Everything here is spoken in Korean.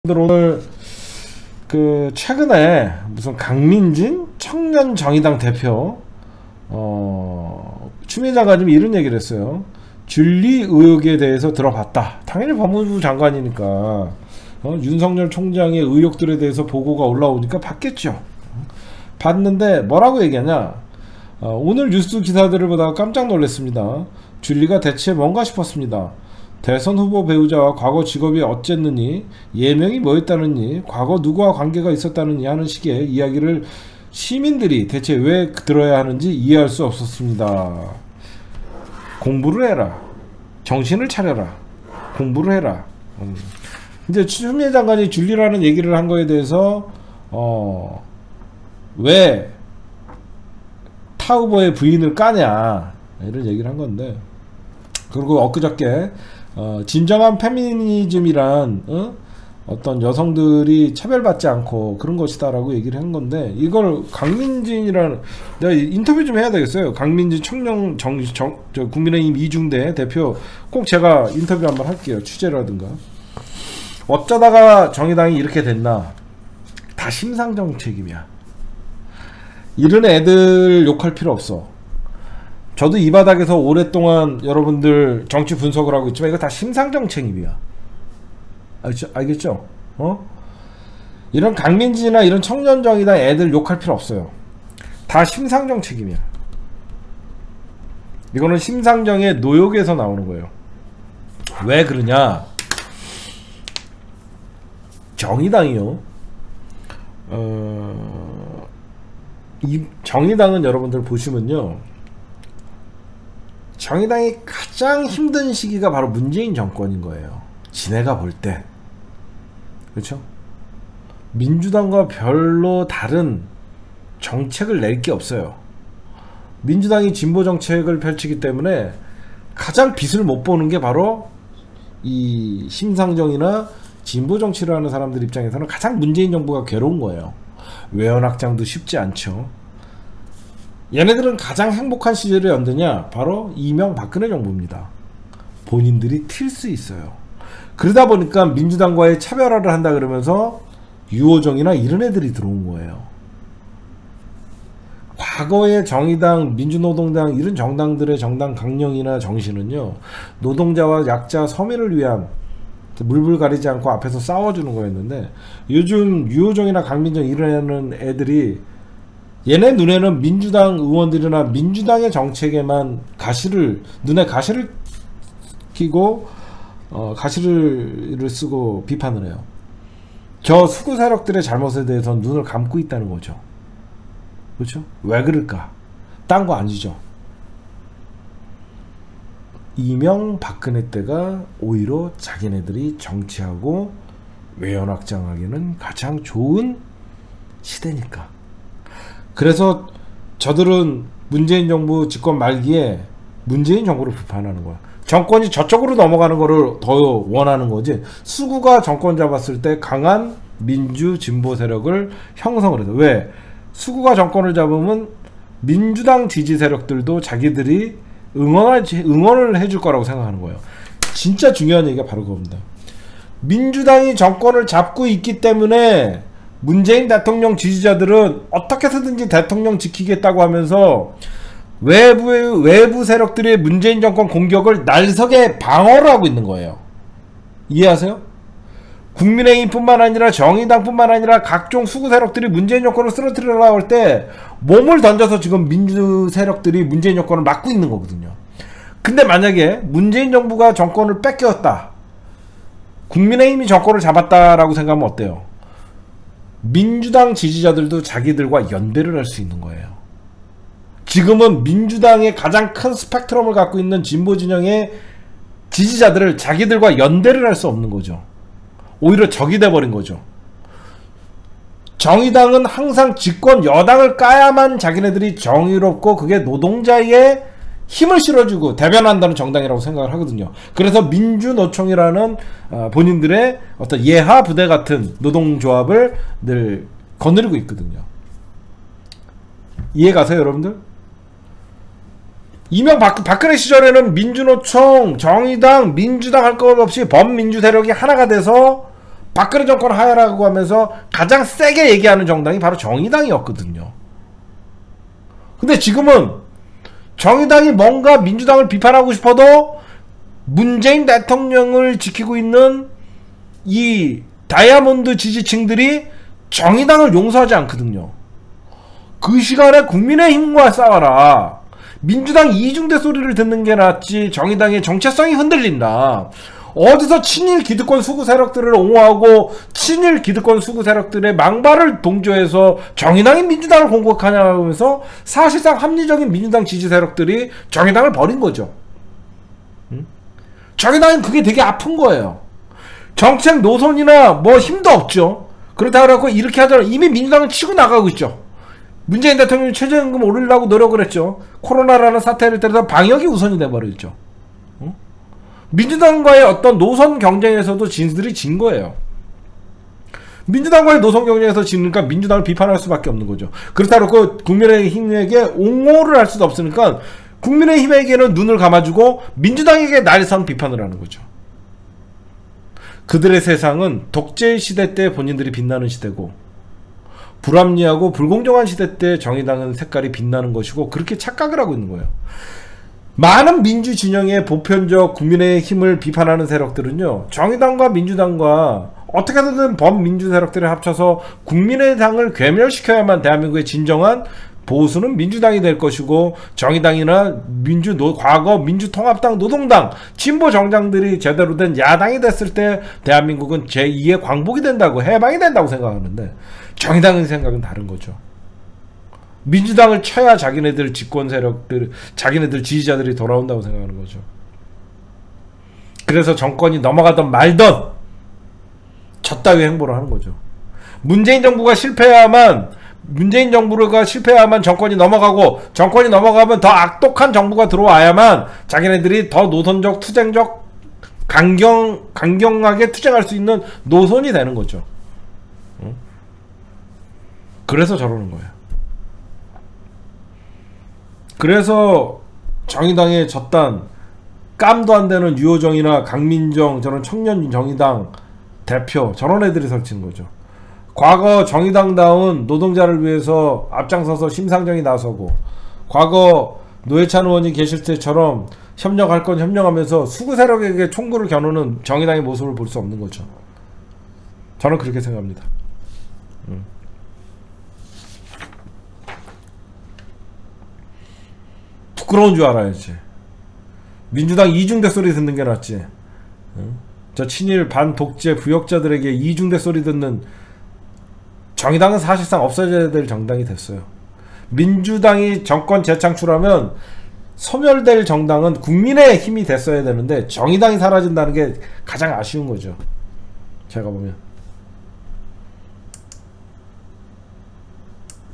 오늘 최근에 무슨 강민진 청년정의당 대표 추미애 장관님이 이런 얘기를 했어요. 줄리 의혹에 대해서 들어봤다. 당연히 법무부 장관이니까 윤석열 총장의 의혹들에 대해서 보고가 올라오니까 봤겠죠. 봤는데 뭐라고 얘기하냐. 오늘 뉴스 기사들을 보다가 깜짝 놀랐습니다. 줄리가 대체 뭔가 싶었습니다. 대선 후보 배우자와 과거 직업이 어쨌느니, 예명이 뭐였다느니, 과거 누구와 관계가 있었다느니 하는 식의 이야기를 시민들이 대체 왜 들어야 하는지 이해할 수 없었습니다. 공부를 해라. 정신을 차려라. 공부를 해라. 이제 추미애 장관이 줄리라는 얘기를 한 거에 대해서 왜 타 후보의 부인을 까냐 이런 얘기를 한 건데, 그리고 엊그저께 진정한 페미니즘이란 어떤 여성들이 차별받지 않고 그런 것이다 라고 얘기를 한 건데, 이걸 강민진이라는, 내가 인터뷰 좀 해야 되겠어요. 강민진 국민의힘 이중대 대표 꼭 제가 인터뷰 한번 할게요. 취재라든가. 어쩌다가 정의당이 이렇게 됐나. 다 심상정책임이야. 이런 애들 욕할 필요 없어. 저도 이 바닥에서 오랫동안 여러분들 정치 분석을 하고 있지만 이거 다 심상정책임이야. 알겠죠? 이런 강민진이나 이런 청년정의당 애들 욕할 필요 없어요. 다 심상정책임이야. 이거는 심상정의 노역에서 나오는 거예요. 왜 그러냐? 정의당이요. 이 정의당은 여러분들 보시면요, 정의당이 가장 힘든 시기가 바로 문재인 정권인 거예요. 지네가 볼 때. 그렇죠? 민주당과 별로 다른 정책을 낼 게 없어요. 민주당이 진보 정책을 펼치기 때문에 가장 빛을 못 보는 게 바로 이 심상정이나 진보 정치를 하는 사람들 입장에서는 가장 문재인 정부가 괴로운 거예요. 외연 확장도 쉽지 않죠. 얘네들은 가장 행복한 시절이 언제냐? 바로 이명박근혜 정부입니다. 본인들이 튈 수 있어요. 그러다 보니까 민주당과의 차별화를 한다 그러면서 유호정이나 이런 애들이 들어온 거예요. 과거의 정의당, 민주노동당 이런 정당들의 정당 강령이나 정신은요, 노동자와 약자, 서민을 위한, 물불 가리지 않고 앞에서 싸워주는 거였는데, 요즘 유호정이나 강민정 이런 애들이 얘네 눈에는 민주당 의원들이나 민주당의 정책에만 눈에 가시를 끼고 가시를 쓰고 비판을 해요. 저 수구 세력들의 잘못에 대해서 눈을 감고 있다는 거죠. 그렇죠? 왜 그럴까? 딴 거 아니죠. 이명박근혜 때가 오히려 자기네들이 정치하고 외연 확장하기는 가장 좋은 시대니까. 그래서 저들은 문재인 정부 집권 말기에 문재인 정부를 비판하는 거야. 정권이 저쪽으로 넘어가는 거를 더 원하는 거지. 수구가 정권 잡았을 때 강한 민주 진보 세력을 형성을 해서, 왜? 수구가 정권을 잡으면 민주당 지지 세력들도 자기들이 응원을 해줄 거라고 생각하는 거예요. 진짜 중요한 얘기가 바로 그겁니다. 민주당이 정권을 잡고 있기 때문에 문재인 대통령 지지자들은 어떻게 해서든지 대통령 지키겠다고 하면서 외부 세력들의 문재인 정권 공격을 날석에 방어를 하고 있는 거예요. 이해하세요? 국민의힘뿐만 아니라 정의당뿐만 아니라 각종 수구 세력들이 문재인 정권을 쓰러뜨리려고 할 때 몸을 던져서 지금 민주 세력들이 문재인 정권을 막고 있는 거거든요. 근데 만약에 문재인 정부가 정권을 뺏겼다, 국민의힘이 정권을 잡았다라고 생각하면 어때요? 민주당 지지자들도 자기들과 연대를 할 수 있는 거예요. 지금은 민주당의 가장 큰 스펙트럼을 갖고 있는 진보 진영의 지지자들을 자기들과 연대를 할 수 없는 거죠. 오히려 적이 돼버린 거죠. 정의당은 항상 집권 여당을 까야만 자기네들이 정의롭고 그게 노동자의 힘을 실어주고 대변한다는 정당이라고 생각을 하거든요. 그래서 민주노총이라는 본인들의 어떤 예하 부대 같은 노동조합을 늘 거느리고 있거든요. 이해 가세요, 여러분들? 박근혜 시절에는 민주노총, 정의당, 민주당 할 것 없이 범민주 세력이 하나가 돼서 박근혜 정권 하야라고 하면서 가장 세게 얘기하는 정당이 바로 정의당이었거든요. 근데 지금은 정의당이 뭔가 민주당을 비판하고 싶어도 문재인 대통령을 지키고 있는 이 다이아몬드 지지층들이 정의당을 용서하지 않거든요. 그 시간에 국민의힘과 싸워라. 민주당 이중대 소리를 듣는 게 낫지. 정의당의 정체성이 흔들린다. 어디서 친일 기득권 수구 세력들을 옹호하고 친일 기득권 수구 세력들의 망발을 동조해서 정의당이 민주당을 공격하냐고 하면서 사실상 합리적인 민주당 지지 세력들이 정의당을 버린 거죠. 정의당은 그게 되게 아픈 거예요. 정책 노선이나 뭐 힘도 없죠. 그렇다고 해서 이렇게 하더라도 이미 민주당은 치고 나가고 있죠. 문재인 대통령이 최저임금 올리려고 노력을 했죠. 코로나라는 사태를 때려서 방역이 우선이 돼버렸죠. 민주당과의 어떤 노선 경쟁에서도 진들이 진 거예요. 민주당과의 노선 경쟁에서 지니까 민주당을 비판할 수밖에 없는 거죠. 그렇다고 국민의힘에게 옹호를 할 수도 없으니까 국민의힘에게는 눈을 감아주고 민주당에게 날선 비판을 하는 거죠. 그들의 세상은 독재 시대 때 본인들이 빛나는 시대고 불합리하고 불공정한 시대 때 정의당은 색깔이 빛나는 것이고 그렇게 착각을 하고 있는 거예요. 많은 민주 진영의 보편적 국민의 힘을 비판하는 세력들은요, 정의당과 민주당과 어떻게든 범민주 세력들을 합쳐서 국민의당을 괴멸시켜야만 대한민국의 진정한 보수는 민주당이 될 것이고 정의당이나 과거 민주통합당, 노동당, 진보 정당들이 제대로 된 야당이 됐을 때 대한민국은 제2의 광복이 된다고, 해방이 된다고 생각하는데 정의당의 생각은 다른 거죠. 민주당을 쳐야 자기네들 집권 세력들, 자기네들 지지자들이 돌아온다고 생각하는 거죠. 그래서 정권이 넘어가던 말던 저따위 행보를 하는 거죠. 문재인 정부가 실패해야만 정권이 넘어가고, 정권이 넘어가면 더 악독한 정부가 들어와야만 자기네들이 더 노선적, 투쟁적, 강경하게 투쟁할 수 있는 노선이 되는 거죠. 그래서 저러는 거예요. 그래서 정의당의 저딴 깜도 안 되는 유호정이나 강민정, 저런 청년 정의당 대표, 저런 애들이 설치는 거죠. 과거 정의당다운 노동자를 위해서 앞장서서 심상정이 나서고, 과거 노회찬 의원이 계실 때처럼 협력할 건 협력하면서 수구 세력에게 총구를 겨누는 정의당의 모습을 볼 수 없는 거죠. 저는 그렇게 생각합니다. 부끄러운 줄 알아야지. 민주당 이중대 소리 듣는 게 낫지. 저 친일 반독재 부역자들에게 이중대 소리 듣는 정의당은 사실상 없어져야 될 정당이 됐어요. 민주당이 정권 재창출하면 소멸될 정당은 국민의 힘이 됐어야 되는데 정의당이 사라진다는 게 가장 아쉬운 거죠. 제가 보면.